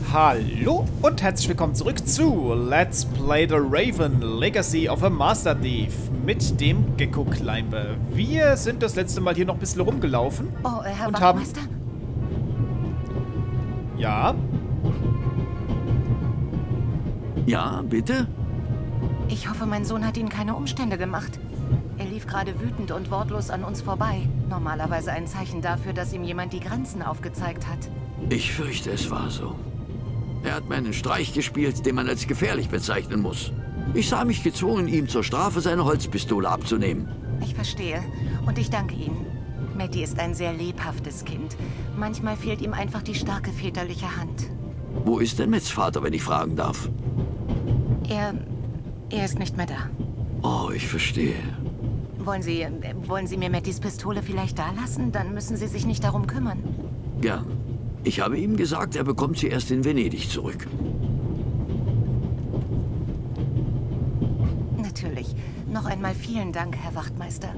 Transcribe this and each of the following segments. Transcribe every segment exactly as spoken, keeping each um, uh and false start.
Hallo und herzlich willkommen zurück zu Let's Play The Raven Legacy of a Master Thief mit dem Gecko Climber. Wir sind das letzte Mal hier noch ein bisschen rumgelaufen. Oh, äh, Herr und haben... Wachtmeister? Ja? Ja, bitte? Ich hoffe, mein Sohn hat Ihnen keine Umstände gemacht. Er lief gerade wütend und wortlos an uns vorbei. Normalerweise ein Zeichen dafür, dass ihm jemand die Grenzen aufgezeigt hat. Ich fürchte, es war so. Er hat mir einen Streich gespielt, den man als gefährlich bezeichnen muss. Ich sah mich gezwungen, ihm zur Strafe seine Holzpistole abzunehmen. Ich verstehe. Und ich danke Ihnen. Matty ist ein sehr lebhaftes Kind. Manchmal fehlt ihm einfach die starke väterliche Hand. Wo ist denn Matts Vater, wenn ich fragen darf? Er... er ist nicht mehr da. Oh, ich verstehe. Wollen Sie... äh, wollen Sie mir Mattys Pistole vielleicht da lassen? Dann müssen Sie sich nicht darum kümmern. Gern. Ich habe ihm gesagt, er bekommt sie erst in Venedig zurück. Natürlich. Noch einmal vielen Dank, Herr Wachtmeister.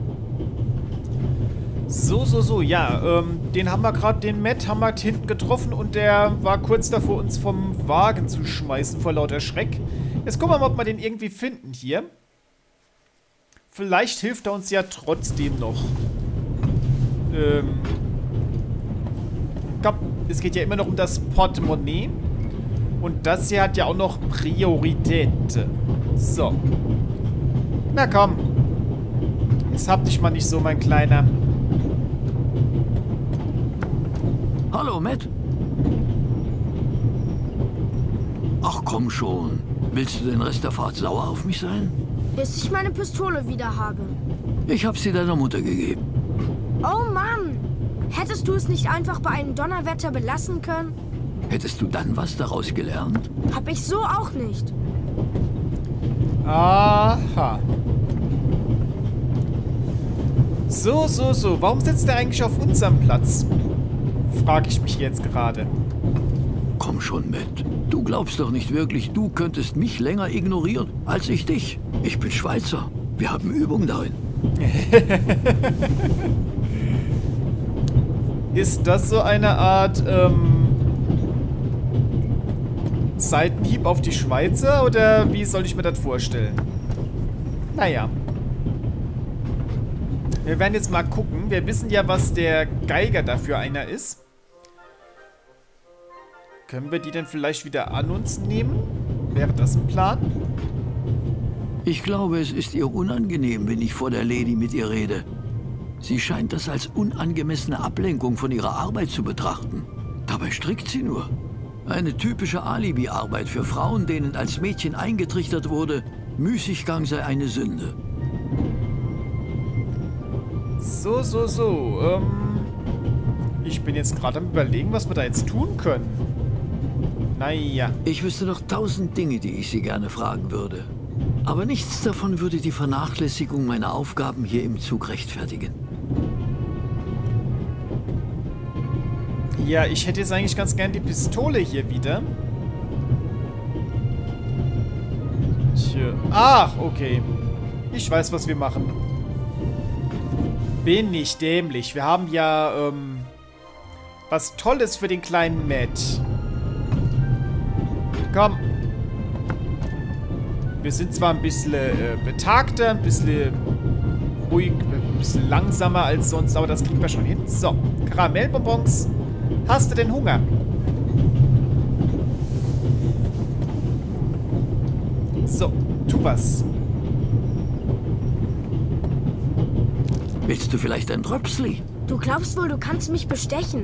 So, so, so, ja, ähm, den haben wir gerade, den Matt haben wir hinten getroffen und der war kurz davor, uns vom Wagen zu schmeißen vor lauter Schreck. Jetzt gucken wir mal, ob wir den irgendwie finden hier. Vielleicht hilft er uns ja trotzdem noch. Ähm... Komm, es geht ja immer noch um das Portemonnaie. Und das hier hat ja auch noch Priorität. So. Na komm. Jetzt hab dich mal nicht so, mein Kleiner. Hallo, Matt. Ach komm schon. Willst du den Rest der Fahrt sauer auf mich sein? Bis ich meine Pistole wieder habe. Ich habe sie deiner Mutter gegeben. Oh Mann! Hättest du es nicht einfach bei einem Donnerwetter belassen können? Hättest du dann was daraus gelernt? Hab ich so auch nicht. Aha. So, so, so. Warum sitzt er eigentlich auf unserem Platz? Frage ich mich jetzt gerade. Komm schon, Matt. Du glaubst doch nicht wirklich, du könntest mich länger ignorieren, als ich dich. Ich bin Schweizer. Wir haben Übung darin. Ist das so eine Art, ähm, Seitenhieb auf die Schweizer? Oder wie soll ich mir das vorstellen? Naja. Wir werden jetzt mal gucken. Wir wissen ja, was der Geiger dafür einer ist. Können wir die denn vielleicht wieder an uns nehmen? Wäre das ein Plan? Ich glaube, es ist ihr unangenehm, wenn ich vor der Lady mit ihr rede. Sie scheint das als unangemessene Ablenkung von ihrer Arbeit zu betrachten. Dabei strickt sie nur. Eine typische Alibi-Arbeit für Frauen, denen als Mädchen eingetrichtert wurde, Müßiggang sei eine Sünde. So, so, so. Ähm, ich bin jetzt gerade am Überlegen, was wir da jetzt tun können. Naja. Ich wüsste noch tausend Dinge, die ich sie gerne fragen würde. Aber nichts davon würde die Vernachlässigung meiner Aufgaben hier im Zug rechtfertigen. Ja, ich hätte jetzt eigentlich ganz gern die Pistole hier wieder. Tja. Ach, okay. Ich weiß, was wir machen. Bin nicht dämlich. Wir haben ja, ähm, was Tolles für den kleinen Matt. Komm. Wir sind zwar ein bisschen äh, betagter, ein bisschen ruhig, ein bisschen langsamer als sonst, aber das kriegen wir schon hin. So, Karamellbonbons. Hast du denn Hunger? So, tu was. Willst du vielleicht ein Dröpsli? Du glaubst wohl, du kannst mich bestechen.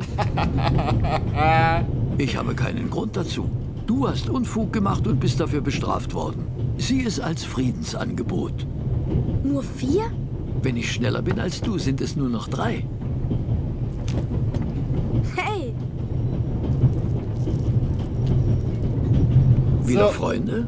Ich habe keinen Grund dazu. Du hast Unfug gemacht und bist dafür bestraft worden. Sieh es als Friedensangebot. Nur vier? Wenn ich schneller bin als du, sind es nur noch drei. Hey! Wieder So. Freunde?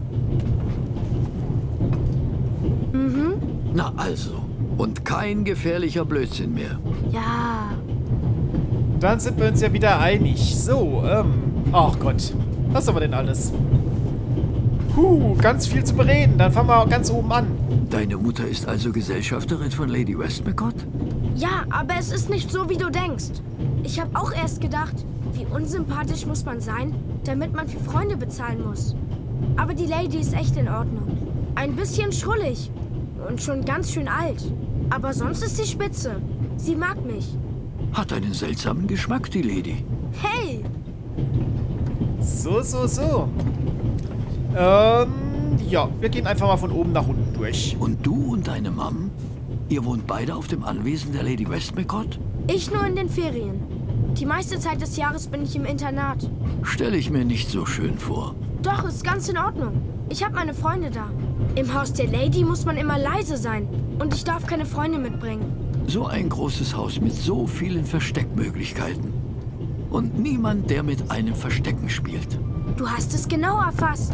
Mhm. Na also. Und kein gefährlicher Blödsinn mehr. Ja. Dann sind wir uns ja wieder einig. So, ähm, ach Gott. Was haben wir denn alles? Puh, ganz viel zu bereden. Dann fangen wir ganz oben an. Deine Mutter ist also Gesellschafterin von Lady Westmacott? Ja, aber es ist nicht so, wie du denkst. Ich habe auch erst gedacht, Wie unsympathisch muss man sein, damit man für Freunde bezahlen muss? Aber die Lady ist echt in Ordnung. Ein bisschen schrullig und schon ganz schön alt. Aber sonst ist sie spitze. Sie mag mich. Hat einen seltsamen Geschmack, die Lady. Hey! So, so, so. Ähm, ja, wir gehen einfach mal von oben nach unten durch. Und du und deine Mom? Ihr wohnt beide auf dem Anwesen der Lady Westmacott? Ich nur in den Ferien. Die meiste Zeit des Jahres bin ich im Internat. Stelle ich mir nicht so schön vor. Doch, ist ganz in Ordnung. Ich habe meine Freunde da. Im Haus der Lady muss man immer leise sein. Und ich darf keine Freunde mitbringen. So ein großes Haus mit so vielen Versteckmöglichkeiten. Und niemand, der mit einem Verstecken spielt. Du hast es genau erfasst.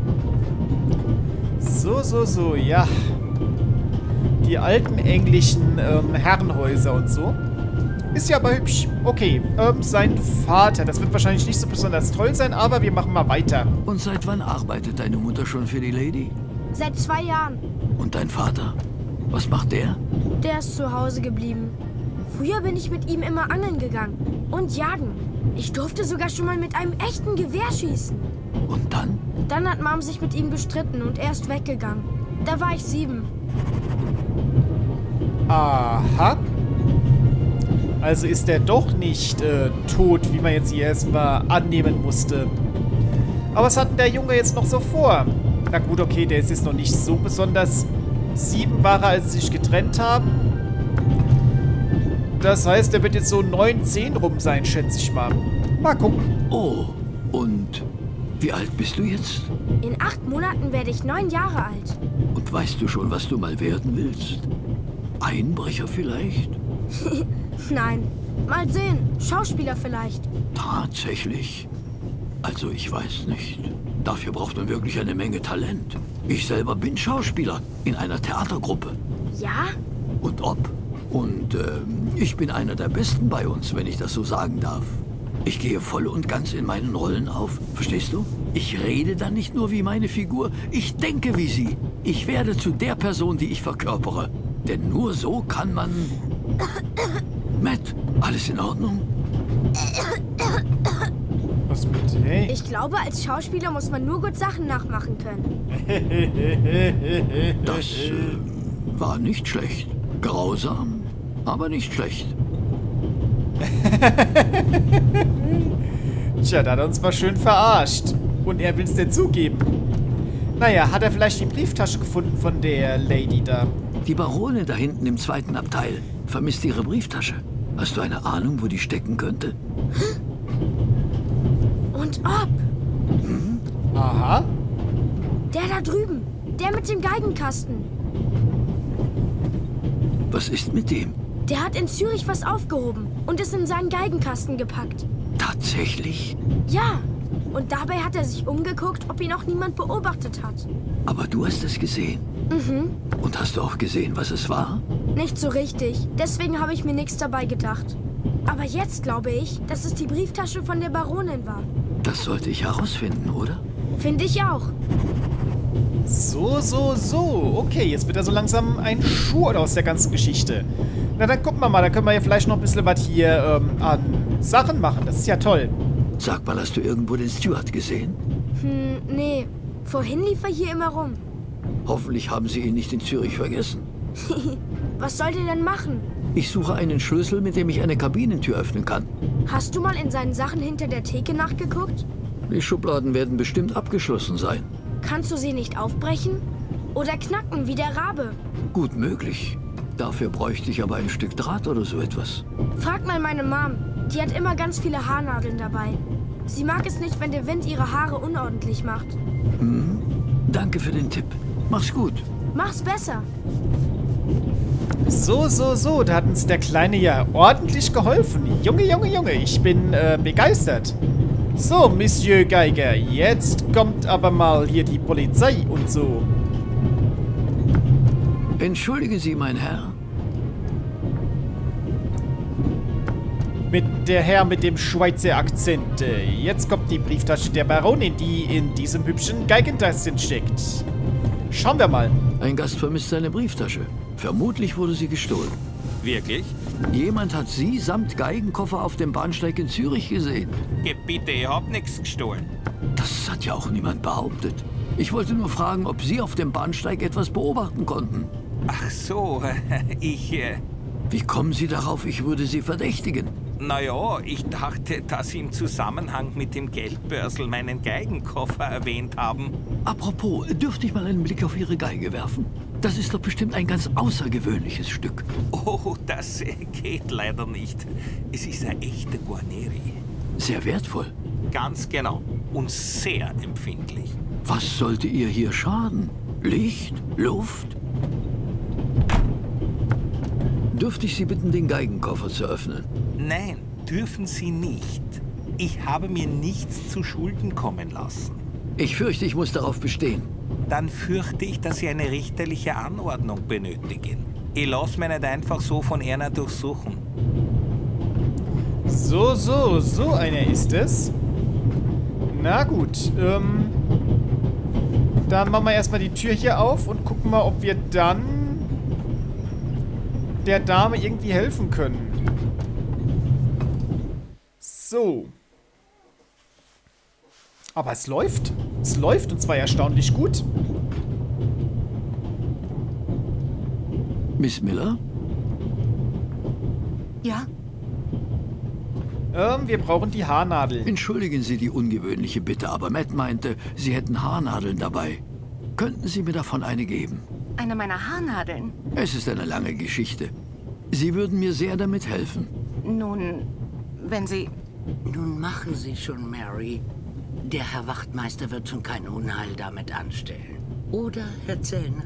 So, so, so, ja. Die alten englischen ähm, Herrenhäuser und so. Ist ja aber hübsch. Okay, ähm, sein Vater. Das wird wahrscheinlich nicht so besonders toll sein, aber wir machen mal weiter. Und seit wann arbeitet deine Mutter schon für die Lady? Seit zwei Jahren. Und dein Vater? Was macht der? Der ist zu Hause geblieben. Früher bin ich mit ihm immer angeln gegangen. Und jagen. Ich durfte sogar schon mal mit einem echten Gewehr schießen. Und dann? Dann hat Mom sich mit ihm gestritten und er ist weggegangen. Da war ich sieben. Aha. Also ist er doch nicht äh, tot, wie man jetzt hier erstmal annehmen musste. Aber was hat denn der Junge jetzt noch so vor? Na gut, okay, der ist jetzt noch nicht so besonders. Sieben war er, als sie sich getrennt haben. Das heißt, er wird jetzt so neun, zehn rum sein, schätze ich mal. Mal gucken. Oh, und wie alt bist du jetzt? In acht Monaten werde ich neun Jahre alt. Und weißt du schon, was du mal werden willst? Einbrecher vielleicht? Nein. Mal sehen. Schauspieler vielleicht. Tatsächlich. Also ich weiß nicht. Dafür braucht man wirklich eine Menge Talent. Ich selber bin Schauspieler in einer Theatergruppe. Ja? Und ob? Und ähm, ich bin einer der Besten bei uns, wenn ich das so sagen darf. Ich gehe voll und ganz in meinen Rollen auf. Verstehst du? Ich rede dann nicht nur wie meine Figur, ich denke wie sie. Ich werde zu der Person, die ich verkörpere. Denn nur so kann man... Matt, alles in Ordnung? Was bitte? Hey. Ich glaube, als Schauspieler muss man nur gut Sachen nachmachen können. Das äh, war nicht schlecht. Grausam, aber nicht schlecht. Tja, da hat er uns mal schön verarscht. Und er will es dir zugeben. Naja, hat er vielleicht die Brieftasche gefunden von der Lady da? Die Baronin da hinten im zweiten Abteil vermisst ihre Brieftasche. Hast du eine Ahnung, wo die stecken könnte? Und ob? Hm? Aha. Der da drüben. Der mit dem Geigenkasten. Was ist mit dem? Der hat in Zürich was aufgehoben und es in seinen Geigenkasten gepackt. Tatsächlich? Ja. Und dabei hat er sich umgeguckt, ob ihn auch niemand beobachtet hat. Aber du hast es gesehen. Mhm. Und hast du auch gesehen, was es war? Nicht so richtig. Deswegen habe ich mir nichts dabei gedacht. Aber jetzt glaube ich, dass es die Brieftasche von der Baronin war. Das sollte ich herausfinden, oder? Finde ich auch. So, so, so. Okay, jetzt wird er so langsam ein Schuh aus der ganzen Geschichte. Na, dann gucken wir mal. Da können wir ja vielleicht noch ein bisschen was hier ähm, an Sachen machen. Das ist ja toll. Sag mal, hast du irgendwo den Steward gesehen? Hm, nee. Vorhin lief er hier immer rum. Hoffentlich haben sie ihn nicht in Zürich vergessen. Was soll der denn machen? Ich suche einen Schlüssel, mit dem ich eine Kabinentür öffnen kann. Hast du mal in seinen Sachen hinter der Theke nachgeguckt? Die Schubladen werden bestimmt abgeschlossen sein. Kannst du sie nicht aufbrechen? Oder knacken wie der Rabe? Gut möglich. Dafür bräuchte ich aber ein Stück Draht oder so etwas. Frag mal meine Mom. Die hat immer ganz viele Haarnadeln dabei. Sie mag es nicht, wenn der Wind ihre Haare unordentlich macht. Hm? Danke für den Tipp. Mach's gut. Mach's besser. So, so, so. Da hat uns der Kleine ja ordentlich geholfen. Junge, Junge, Junge. Ich bin äh, begeistert. So, Monsieur Geiger. Jetzt kommt aber mal hier die Polizei und so. Entschuldigen Sie, mein Herr. Mit der Herr mit dem Schweizer Akzent. Jetzt kommt die Brieftasche der Baronin, die in diesem hübschen Geigenkasten steckt. Schauen wir mal. Ein Gast vermisst seine Brieftasche. Vermutlich wurde sie gestohlen. Wirklich? Jemand hat Sie samt Geigenkoffer auf dem Bahnsteig in Zürich gesehen. Geh bitte, ich hab nichts gestohlen. Das hat ja auch niemand behauptet. Ich wollte nur fragen, ob Sie auf dem Bahnsteig etwas beobachten konnten. Ach so, ich... Äh, Wie kommen Sie darauf, ich würde Sie verdächtigen? naja, ich dachte, dass Sie im Zusammenhang mit dem Geldbörsel meinen Geigenkoffer erwähnt haben. Apropos, dürfte ich mal einen Blick auf Ihre Geige werfen? Das ist doch bestimmt ein ganz außergewöhnliches Stück. Oh, das äh, geht leider nicht. Es ist eine echte Guarneri. Sehr wertvoll. Ganz genau. Und sehr empfindlich. Was sollte ihr hier schaden? Licht? Luft? Dürfte ich Sie bitten, den Geigenkoffer zu öffnen? Nein, dürfen Sie nicht. Ich habe mir nichts zu Schulden kommen lassen. Ich fürchte, ich muss darauf bestehen. Dann fürchte ich, dass Sie eine richterliche Anordnung benötigen. Ich lasse mich nicht einfach so von einer durchsuchen. So, so, so einer ist es. Na gut, ähm... dann machen wir erstmal die Tür hier auf und gucken mal, ob wir dann der Dame irgendwie helfen können. So. Aber es läuft. Es läuft und zwar erstaunlich gut. Miss Miller? Ja? Ähm, wir brauchen die Haarnadel. Entschuldigen Sie die ungewöhnliche Bitte, aber Matt meinte, Sie hätten Haarnadeln dabei. Könnten Sie mir davon eine geben? Eine meiner Haarnadeln? Es ist eine lange Geschichte. Sie würden mir sehr damit helfen. Nun, wenn Sie... Nun machen Sie schon, Mary. Der Herr Wachtmeister wird schon kein Unheil damit anstellen. Oder, Herr Zellner?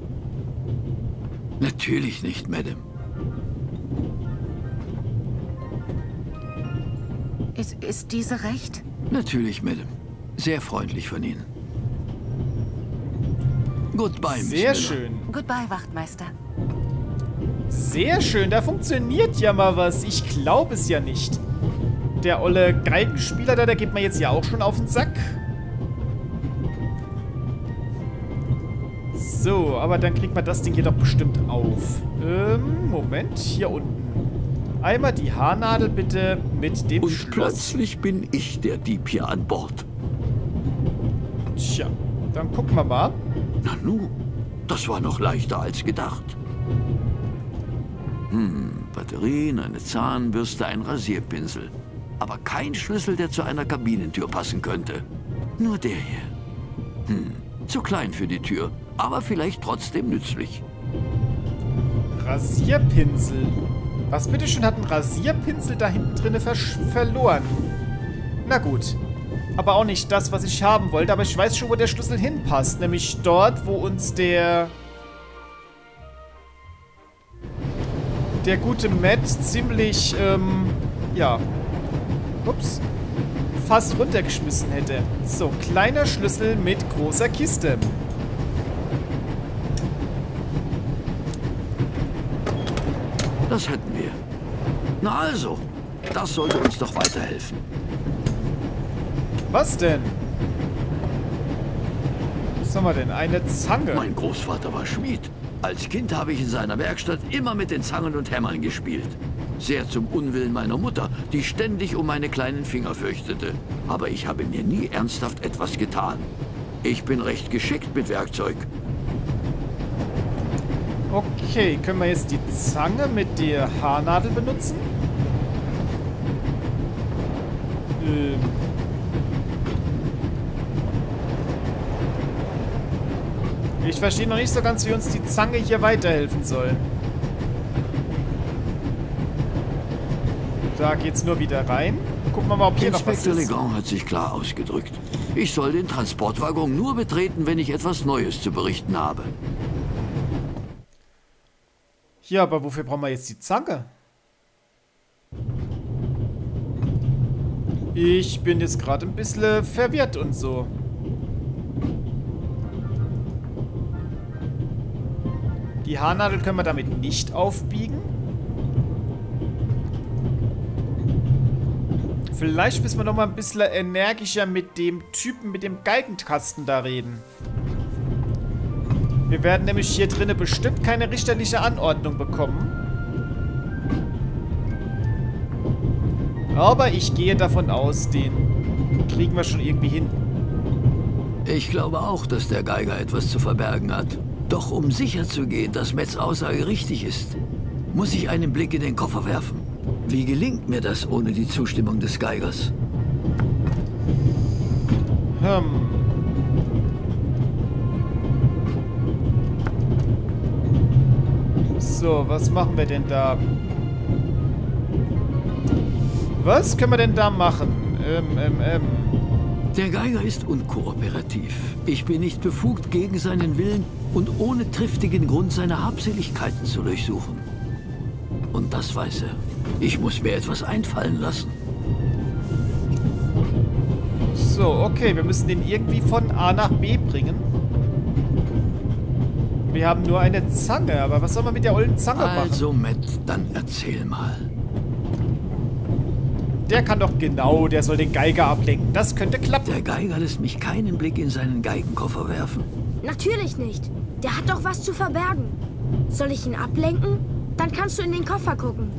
Natürlich nicht, Madame. Ist, ist diese recht? Natürlich, Madame. Sehr freundlich von Ihnen. Goodbye, Miss Sehr Miller. schön. Goodbye, Wachtmeister. Sehr schön, da funktioniert ja mal was. Ich glaube es ja nicht. Der olle Geigenspieler da, der geht mir jetzt ja auch schon auf den Sack. So, aber dann kriegt man das Ding hier doch bestimmt auf. Ähm, Moment, hier unten. Einmal die Haarnadel bitte mit dem Und Schloss. plötzlich bin ich der Dieb hier an Bord. Tja, dann gucken wir mal. Nanu, das war noch leichter als gedacht. Hm, Batterien, eine Zahnbürste, ein Rasierpinsel. Aber kein Schlüssel, der zu einer Kabinentür passen könnte. Nur der hier. Hm, zu klein für die Tür, aber vielleicht trotzdem nützlich. Rasierpinsel. Was bitteschön hat ein Rasierpinsel da hinten drinne verloren? Na gut. Aber auch nicht das, was ich haben wollte. Aber ich weiß schon, wo der Schlüssel hinpasst. Nämlich dort, wo uns der... der gute Matt ziemlich, ähm... ja... Ups. Fast runtergeschmissen hätte. So, kleiner Schlüssel mit großer Kiste. Das hätten wir. Na also, das sollte uns doch weiterhelfen. Was denn? Was haben wir denn? Eine Zange. Mein Großvater war Schmied. Als Kind habe ich in seiner Werkstatt immer mit den Zangen und Hämmern gespielt. Sehr zum Unwillen meiner Mutter, die ständig um meine kleinen Finger fürchtete. Aber ich habe mir nie ernsthaft etwas getan. Ich bin recht geschickt mit Werkzeug. Okay, können wir jetzt die Zange mit der Haarnadel benutzen? Ähm. Ich verstehe noch nicht so ganz, wie uns die Zange hier weiterhelfen soll. Da geht's nur wieder rein. Gucken wir mal, ob hier noch was Inspektor ist. Legrand hat sich klar ausgedrückt. Ich soll den Transportwaggon nur betreten, wenn ich etwas Neues zu berichten habe. Ja, aber wofür brauchen wir jetzt die Zange? Ich bin jetzt gerade ein bisschen verwirrt und so. Die Haarnadel können wir damit nicht aufbiegen. Vielleicht müssen wir noch mal ein bisschen energischer mit dem Typen mit dem Geigenkasten da reden. Wir werden nämlich hier drinnen bestimmt keine richterliche Anordnung bekommen. Aber ich gehe davon aus, den kriegen wir schon irgendwie hin. Ich glaube auch, dass der Geiger etwas zu verbergen hat. Doch um sicherzugehen, dass Matts Aussage richtig ist, muss ich einen Blick in den Koffer werfen. Wie gelingt mir das ohne die Zustimmung des Geigers? Hm. So, was machen wir denn da? Was können wir denn da machen? Ähm, ähm, ähm. Der Geiger ist unkooperativ. Ich bin nicht befugt, gegen seinen Willen und ohne triftigen Grund seine Habseligkeiten zu durchsuchen. Und das weiß er. Ich muss mir etwas einfallen lassen. So, okay, wir müssen den irgendwie von A nach B bringen. Wir haben nur eine Zange, aber was soll man mit der ollen Zange machen? Also, Matt, dann erzähl mal. Der kann doch genau, der soll den Geiger ablenken. Das könnte klappen. Der Geiger lässt mich keinen Blick in seinen Geigenkoffer werfen. Natürlich nicht. Der hat doch was zu verbergen. Soll ich ihn ablenken? Dann kannst du in den Koffer gucken.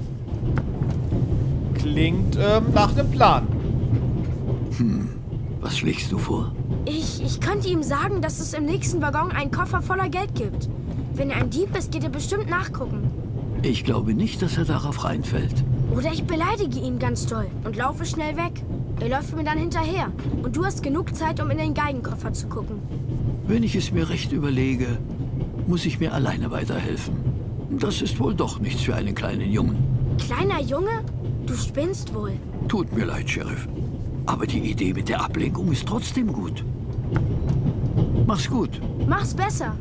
Klingt ähm, nach einem Plan. Hm, was schlägst du vor? Ich, ich könnte ihm sagen, dass es im nächsten Waggon einen Koffer voller Geld gibt. Wenn er ein Dieb ist, geht er bestimmt nachgucken. Ich glaube nicht, dass er darauf reinfällt. Oder ich beleidige ihn ganz toll und laufe schnell weg. Er läuft mir dann hinterher. Und du hast genug Zeit, um in den Geigenkoffer zu gucken. Wenn ich es mir recht überlege, muss ich mir alleine weiterhelfen. Das ist wohl doch nichts für einen kleinen Jungen. Kleiner Junge? Du spinnst wohl. Tut mir leid, Sheriff. Aber die Idee mit der Ablenkung ist trotzdem gut. Mach's gut. Mach's besser.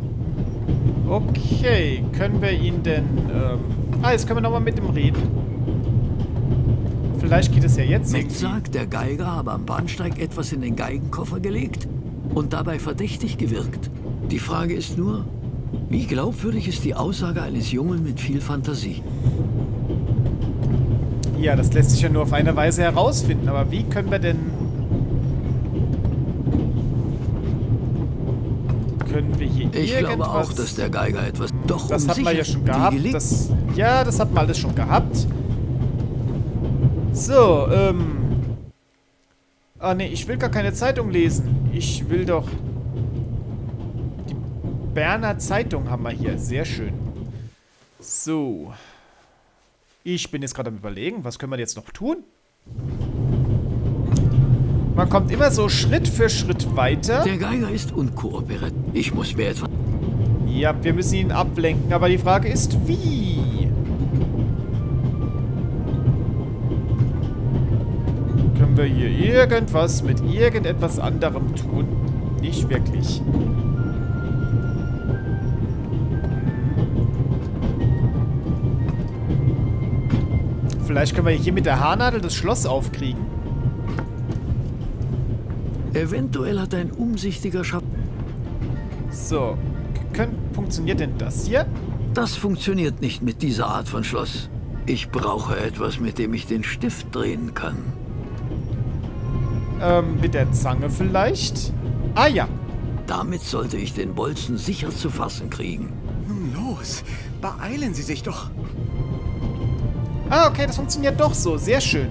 Okay, können wir ihn denn... Ähm ah, jetzt können wir nochmal mit ihm reden. Vielleicht geht es ja jetzt. Matt sagt, der Geiger habe am Bahnsteig etwas in den Geigenkoffer gelegt und dabei verdächtig gewirkt. Die Frage ist nur, wie glaubwürdig ist die Aussage eines Jungen mit viel Fantasie? Ja, das lässt sich ja nur auf eine Weise herausfinden. Aber wie können wir denn... Können wir hier Ich irgendwas... glaube auch, dass der Geiger etwas... Doch Das um hatten wir ja sicher- schon die gehabt. Gele- Das, ja, das hatten wir alles schon gehabt. So, ähm... Ah, nee, ich will gar keine Zeitung lesen. Ich will doch... Die Berner Zeitung haben wir hier. Sehr schön. So. Ich bin jetzt gerade am Überlegen, was können wir jetzt noch tun? Man kommt immer so Schritt für Schritt weiter. Der Geiger ist unkooperativ. Ich muss mir etwas... Ja, wir müssen ihn ablenken, aber die Frage ist, wie? Können wir hier irgendwas mit irgendetwas anderem tun? Nicht wirklich. Vielleicht können wir hier mit der Haarnadel das Schloss aufkriegen. Eventuell hat ein umsichtiger Schaff... So. Könnt, funktioniert denn das hier? Das funktioniert nicht mit dieser Art von Schloss. Ich brauche etwas, mit dem ich den Stift drehen kann. Ähm, mit der Zange vielleicht? Ah ja. Damit sollte ich den Bolzen sicher zu fassen kriegen. Nun los, beeilen Sie sich doch. Ah, okay, das funktioniert doch so. Sehr schön.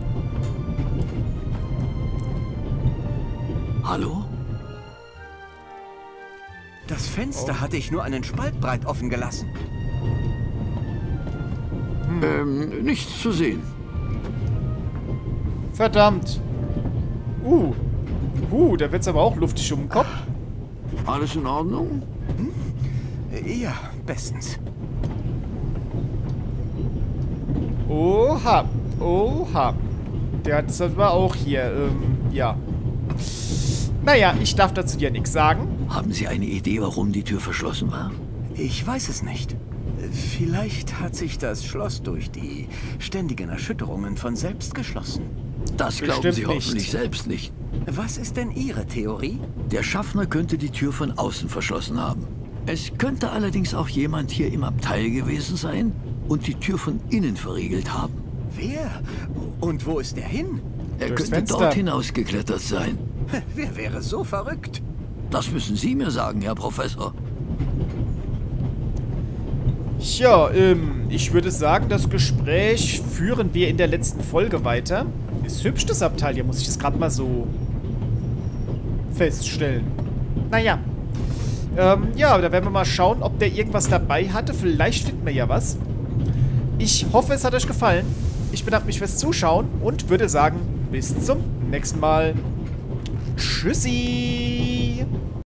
Hallo? Das Fenster hatte ich nur einen Spalt breit offen gelassen. Ähm, nichts zu sehen. Verdammt. Uh. Uh, da wird's aber auch luftig um den Kopf. Alles in Ordnung? Ja, bestens. Oha. Oha. Der hat es aber auch hier, ähm, ja. Naja, ich darf dazu ja nichts sagen. Haben Sie eine Idee, warum die Tür verschlossen war? Ich weiß es nicht. Vielleicht hat sich das Schloss durch die ständigen Erschütterungen von selbst geschlossen. Das glauben Bestimmt Sie nicht. hoffentlich selbst nicht. Was ist denn Ihre Theorie? Der Schaffner könnte die Tür von außen verschlossen haben. Es könnte allerdings auch jemand hier im Abteil gewesen sein und die Tür von innen verriegelt haben. Wer? Und wo ist der hin? Er Durchs könnte Fenster. dort hinausgeklettert sein. Wer wäre so verrückt? Das müssen Sie mir sagen, Herr Professor. Ja, ähm, ich würde sagen, das Gespräch führen wir in der letzten Folge weiter. Ist hübsch, das Abteil hier, muss ich das gerade mal so feststellen. Naja. Ähm, ja, da werden wir mal schauen, ob der irgendwas dabei hatte. Vielleicht finden wir ja was. Ich hoffe, es hat euch gefallen. Ich bedanke mich fürs Zuschauen und würde sagen, bis zum nächsten Mal. Tschüssi!